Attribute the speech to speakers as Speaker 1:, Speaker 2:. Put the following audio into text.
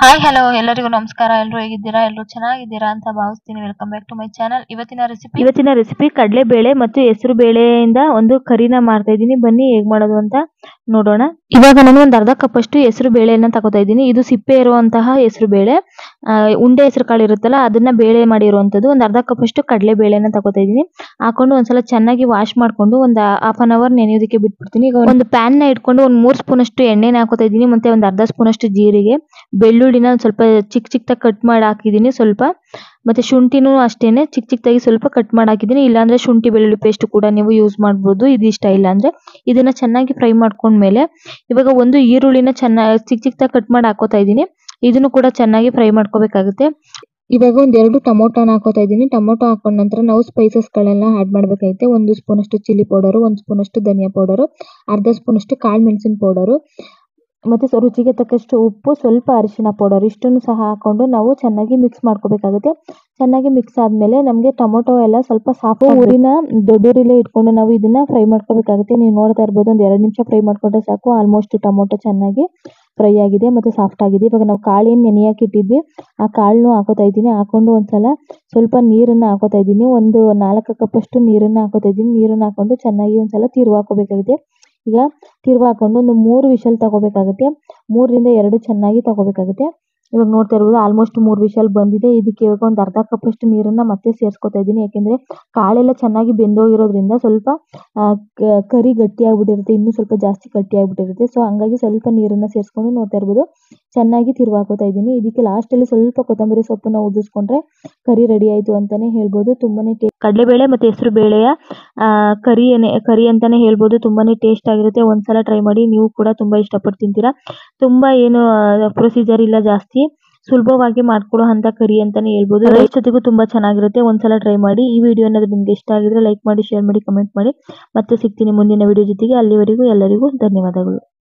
Speaker 1: Hi hello ಎಲ್ಲರಿಗೂ ನಮಸ್ಕಾರ. ಎಲ್ಲರೂ ಹೇಗಿದ್ದೀರಾ? ಎಲ್ಲರೂ ಚೆನ್ನಾಗಿದ್ದೀರಾ ಅಂತ ಭಾವಿಸ್ತೀನಿ. Welcome back to my channel. ಇವತ್ತಿನ ರೆಸಿಪಿ ಕಡಲೆಬೇಳೆ ಮತ್ತು ಹೆಸರು ಬೇಳೆಯಿಂದ ಒಂದು ಕರಿನ ಮಾಡ್ತಾ ಇದ್ದೀನಿ. ಬನ್ನಿ ಹೇಗೆ ಮಾಡೋದು ಅಂತ ನೋಡೋಣ. ಇವಾಗ ನಾನು ಒಂದು ಅರ್ಧ ಕಪ್ ಅಷ್ಟು ಹೆಸರು ಬೇಳೆಯನ್ನು ತಗೋತಾ ಇದ್ದೀನಿ. ಇದು ಸಿಪ್ಪೆ ಇರುವಂತಹ ಹೆಸರು ಬೇಳೆ, ಉಂಡೆ ಹೆಸರು ಕಾಳು ಇರುತ್ತಲ್ಲ ಅದನ್ನ ಬೇಳೆ ಮಾಡಿರುವಂಥದ್ದು. ಒಂದು ಅರ್ಧ ಕಪ್ ಅಷ್ಟು ಕಡಲೆಬೇಳೆನ ತಗೋತಾ ಇದ್ದೀನಿ. ಹಾಕೊಂಡು ಒಂದ್ಸಲ ಚೆನ್ನಾಗಿ ವಾಶ್ ಮಾಡ್ಕೊಂಡು ಒಂದು ಹಾಫ್ ಅನ್ ಅವರ್ ನೆನೆಯೋದಕ್ಕೆ ಬಿಟ್ಬಿಡ್ತೀನಿ. ಈಗ ಒಂದು ಪ್ಯಾನ್ ನ ಇಟ್ಕೊಂಡು ಒಂದು 3 ಸ್ಪೂನ್ ಅಷ್ಟು ಎಣ್ಣೆನ ಹಾಕೋತಾ ಇದ್ದೀನಿ. ಮತ್ತೆ ಒಂದು ಅರ್ಧ ಸ್ಪೂನ್ ಅಷ್ಟು ಜೀರಿಗೆ, ಬೆಳ್ಳುಳ್ಳಿನ ಸ್ವಲ್ಪ ಚಿಕ್ಕ ಚಿಕ್ಕದಾಗಿ ಕಟ್ ಮಾಡಿ ಹಾಕಿದ್ದೀನಿ ಸ್ವಲ್ಪ. ಮತ್ತೆ ಶುಂಠಿನೂ ಅಷ್ಟೇನೆ ಚಿಕ್ಕ ಚಿಕ್ಕದಾಗಿ ಸ್ವಲ್ಪ ಕಟ್ ಮಾಡಿ ಹಾಕಿದ್ದೀನಿ. ಇಲ್ಲಾಂದ್ರೆ ಶುಂಠಿ ಬೆಳ್ಳುಳ್ಳಿ ಪೇಸ್ಟ್ ಕೂಡ ನೀವು ಯೂಸ್ ಮಾಡ್ಬೋದು, ಇದು ಇಷ್ಟ ಇಲ್ಲ ಅಂದ್ರೆ. ಇದನ್ನ ಚೆನ್ನಾಗಿ ಫ್ರೈ ಮಾಡ್ಕೊಂಡ್ಮೇಲೆ ಇವಾಗ ಒಂದು ಈರುಳ್ಳಿನ ಚೆನ್ನಾಗಿ ಚಿಕ್ಕ ಚಿಕ್ಕದಾಗಿ ಕಟ್ ಮಾಡಿ ಹಾಕೋತಾ ಇದ್ದೀನಿ. ಇದನ್ನು ಕೂಡ ಚೆನ್ನಾಗಿ ಫ್ರೈ ಮಾಡ್ಕೋಬೇಕಾಗುತ್ತೆ. ಇವಾಗ ಒಂದ್ 2 ಟೊಮೊಟೊನ ಹಾಕೋತಾ ಇದ್ದೀನಿ. ಟೊಮೊಟೊ ಹಾಕೊಂಡ ನಂತರ ನಾವು ಸ್ಪೈಸಸ್ ಗಳೆಲ್ಲ ಆಡ್ ಮಾಡ್ಬೇಕಾಗುತ್ತೆ. 1 ಸ್ಪೂನ್ ಅಷ್ಟು ಚಿಲ್ಲಿ ಪೌಡರ್, 1 ಸ್ಪೂನ್ ಅಷ್ಟು ಧನಿಯಾ ಪೌಡರ್, ಅರ್ಧ ಸ್ಪೂನ್ ಅಷ್ಟು ಕಾಳು ಮೆಣಸಿನ ಪೌಡರ್, ಮತ್ತೆ ರುಚಿಗೆ ತಕ್ಕಷ್ಟು ಉಪ್ಪು, ಸ್ವಲ್ಪ ಅರಿಶಿನ ಪೌಡರ್, ಇಷ್ಟನ್ನು ಸಹ ಹಾಕೊಂಡು ನಾವು ಚೆನ್ನಾಗಿ ಮಿಕ್ಸ್ ಮಾಡ್ಕೋಬೇಕಾಗುತ್ತೆ. ಚೆನ್ನಾಗಿ ಮಿಕ್ಸ್ ಆದ್ಮೇಲೆ ನಮಗೆ ಟೊಮೊಟೊ ಎಲ್ಲ ಸ್ವಲ್ಪ ಸಾಫ್ಟ್ ಊರಿನ ದೊಡ್ಡ ಉರಿಲೇ ಇಟ್ಕೊಂಡು ನಾವು ಇದನ್ನ ಫ್ರೈ ಮಾಡ್ಕೋಬೇಕಾಗುತ್ತೆ. ನೀವು ನೋಡ್ತಾ ಇರ್ಬೋದು, ಒಂದು 2 ನಿಮಿಷ ಫ್ರೈ ಮಾಡ್ಕೊಂಡ್ರೆ ಸಾಕು. ಆಲ್ಮೋಸ್ಟ್ ಟೊಮೊಟೊ ಚೆನ್ನಾಗಿ ಫ್ರೈ ಆಗಿದೆ ಮತ್ತೆ ಸಾಫ್ಟ್ ಆಗಿದೆ. ಇವಾಗ ನಾವು ಕಾಳೇನು ನೆನೆಯಕ್ಕೆ ಇಟ್ಟಿದ್ವಿ ಆ ಕಾಳನ್ನು ಹಾಕೋತಾ ಇದ್ದೀನಿ. ಹಾಕೊಂಡು ಒಂದ್ಸಲ ಸ್ವಲ್ಪ ನೀರನ್ನ ಹಾಕೋತಾ ಇದ್ದೀನಿ. ಒಂದು 4 ಕಪ್ ಅಷ್ಟು ನೀರನ್ನ ಹಾಕೋತಾ ಇದ್ದೀನಿ. ನೀರನ್ನ ಹಾಕೊಂಡು ಚೆನ್ನಾಗಿ ಒಂದ್ಸಲ ತಿರುವಿ ಹಾಕೋಬೇಕಾಗುತ್ತೆ. ಈಗ ತಿರುವಿ ಹಾಕೊಂಡು ಒಂದು 3 ವಿಷಲ್ ತಗೋಬೇಕಾಗುತ್ತೆ. 3 ರಿಂದ 2 ಚೆನ್ನಾಗಿ ತಗೋಬೇಕಾಗುತ್ತೆ. ಇವಾಗ ನೋಡ್ತಾ ಇರ್ಬೋದು ಆಲ್ಮೋಸ್ಟ್ 3 ವಿಷಲ್ ಬಂದಿದೆ. ಇದಕ್ಕೆ ಇವಾಗ ಒಂದು ಅರ್ಧ ಕಪ್ ಅಷ್ಟು ನೀರನ್ನ ಮತ್ತೆ ಸೇರಿಸ್ಕೊತಾ ಇದ್ದೀನಿ. ಯಾಕೆಂದ್ರೆ ಕಾಳೆಲ್ಲ ಚೆನ್ನಾಗಿ ಬೆಂದೋಗಿರೋದ್ರಿಂದ ಸ್ವಲ್ಪ ಕರಿ ಗಟ್ಟಿ ಆಗ್ಬಿಟ್ಟಿರುತ್ತೆ, ಇನ್ನೂ ಸ್ವಲ್ಪ ಜಾಸ್ತಿ ಗಟ್ಟಿ ಆಗ್ಬಿಟ್ಟಿರುತ್ತೆ. ಸೊ ಹಂಗಾಗಿ ಸ್ವಲ್ಪ ನೀರನ್ನ ಸೇರಿಸ್ಕೊಂಡು ನೋಡ್ತಾ ಇರ್ಬೋದು ಚೆನ್ನಾಗಿ ತಿರುವಿ ಹಾಕೋತಾ ಇದ್ದೀನಿ. ಇದಕ್ಕೆ ಲಾಸ್ಟ್ ಅಲ್ಲಿ ಸ್ವಲ್ಪ ಕೊತ್ತಂಬರಿ ಸೊಪ್ಪನ್ನ ಉದಿಸ್ಕೊಂಡ್ರೆ ಕರಿ ರೆಡಿ ಆಯ್ತು ಅಂತಾನೆ ಹೇಳ್ಬೋದು. ತುಂಬಾನೇ ಕಡಲೆಬೇಳೆ ಮತ್ತೆ ಹೆಸರು ಬೇಳೆಯ ಕರಿ ಅಂತಾನೆ ಹೇಳ್ಬೋದು. ತುಂಬಾನೇ ಟೇಸ್ಟ್ ಆಗಿರುತ್ತೆ. ಒಂದ್ಸಲ ಟ್ರೈ ಮಾಡಿ, ನೀವು ಕೂಡ ತುಂಬಾ ಇಷ್ಟಪಟ್ಟು ತಿಂತೀರಾ. ತುಂಬಾ ಏನು ಪ್ರೊಸೀಜರ್ ಇಲ್ಲ ಜಾಸ್ತಿ, ಸುಲಭವಾಗಿ ಮಾಡ್ಕೊಳ್ಳೋ ಅಂತ ಕರಿ ಅಂತಾನೆ ಹೇಳ್ಬೋದು. ರೈಸ್ ಜೊತೆಗೂ ತುಂಬಾ ಚೆನ್ನಾಗಿರುತ್ತೆ. ಒಂದ್ಸಲ ಟ್ರೈ ಮಾಡಿ. ಈ ವಿಡಿಯೋ ಏನಾದ್ರು ನಿಮ್ಗೆ ಇಷ್ಟ ಆಗಿದ್ರೆ ಲೈಕ್ ಮಾಡಿ, ಶೇರ್ ಮಾಡಿ, ಕಮೆಂಟ್ ಮಾಡಿ. ಮತ್ತೆ ಸಿಗ್ತೀನಿ ಮುಂದಿನ ವಿಡಿಯೋ ಜೊತೆಗೆ. ಅಲ್ಲಿವರೆಗೂ ಎಲ್ಲರಿಗೂ ಧನ್ಯವಾದಗಳು.